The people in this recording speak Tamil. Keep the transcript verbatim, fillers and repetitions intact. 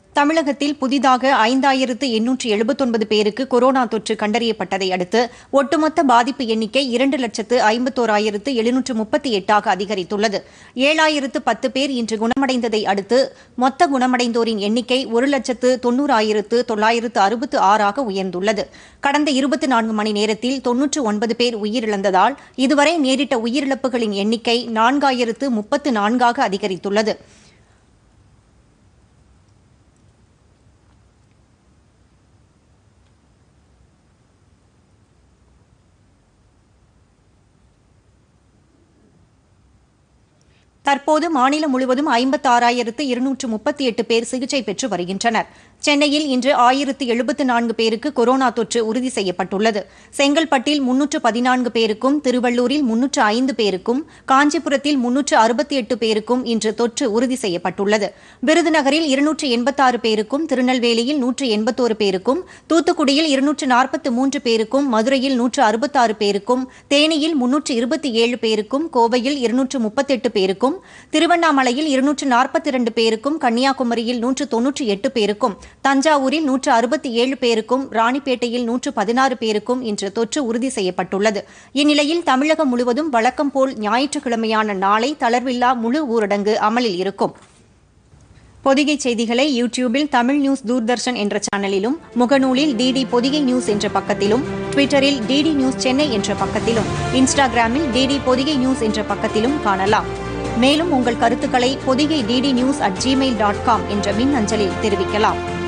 தமிழகத்தில் புதிதாக ஐந்தாயிரத்து எண்ணூற்று எழுபத்தொன்பது பேருக்கு கொரோனா தொற்று கண்டறியப்பட்டதை அடுத்து ஒட்டுமொத்த பாதிப்பு எண்ணிக்கை இரண்டு லட்சத்து ஐம்பத்தோராயிரத்து எழுநூற்று முப்பத்தி எட்டாக அதிகரித்துள்ளது. ஏழாயிரத்து பத்து பேர் இன்று குணமடைந்ததை அடுத்து மொத்த குணமடைந்தோரின் எண்ணிக்கை ஒரு லட்சத்து தொன்னூறாயிரத்து தொள்ளாயிரத்து அறுபத்து ஆறாக உயர்ந்துள்ளது. கடந்த இருபத்தி நான்கு மணி நேரத்தில் தொன்னூற்று ஒன்பது பேர் உயிரிழந்ததால் இதுவரை நேரிட்ட உயிரிழப்புகளின் எண்ணிக்கை நான்காயிரத்து முப்பத்து நான்காக அதிகரித்துள்ளது. தற்போது மாநிலம் முழுவதும் ஐம்பத்தாறாயிரத்து இருநூற்று முப்பத்தி எட்டு பேர் சிகிச்சை பெற்று வருகின்றனர். சென்னையில் இன்று ஆயிரத்து எழுபத்து நான்கு பேருக்கு கொரோனா தொற்று உறுதி செய்யப்பட்டுள்ளது. செங்கல்பட்டில் முன்னூற்று பதினான்கு பேருக்கும், திருவள்ளூரில் முன்னூற்று ஐந்து பேருக்கும், காஞ்சிபுரத்தில் முன்னூற்று அறுபத்தி எட்டு பேருக்கும் இன்று தொற்று உறுதி செய்யப்பட்டுள்ளது. விருதுநகரில் இருநூற்று எண்பத்தாறு பேருக்கும், திருநெல்வேலியில் நூற்று எண்பத்தோரு பேருக்கும், தூத்துக்குடியில் இருநூற்று நாற்பத்து மூன்று பேருக்கும், மதுரையில் நூற்று அறுபத்தாறு பேருக்கும், தேனியில் முன்னூற்று இருபத்தி ஏழு பேருக்கும், கோவையில் இருநூற்று முப்பத்தெட்டு பேருக்கும், திருவண்ணாமலையில் இருநூற்று நாற்பத்தி இரண்டு பேருக்கும், கன்னியாகுமரியில் நூற்று தொன்னூற்றி எட்டு பேருக்கும், தஞ்சாவூரில் நூற்று அறுபத்தி ஏழு பேருக்கும், ராணிப்பேட்டையில் நூற்று பதினாறு பேருக்கும் இன்று தொற்று உறுதி செய்யப்பட்டுள்ளது. இந்நிலையில் தமிழகம் முழுவதும் வழக்கம் போல் ஞாயிற்றுக்கிழமையான நாளை தளர்வில்லா முழு ஊரடங்கு அமலில் இருக்கும். பொதிகை செய்திகளை யூடியூபில் தமிழ் நியூஸ் தூர்தர்ஷன் என்ற சேனலிலும், முகநூலில் டிடி பொதிகை நியூஸ் என்ற பக்கத்திலும், ட்விட்டரில் டிடி நியூஸ் சென்னை என்ற பக்கத்திலும், இன்ஸ்டாகிராமில் டிடி பொதிகை நியூஸ் என்ற பக்கத்திலும் காணலாம். மேலும் உங்கள் கருத்துக்களை Pothigai DD news at Gmail dot com என்ற மின் அஞ்சலில் தெரிவிக்கலாம்.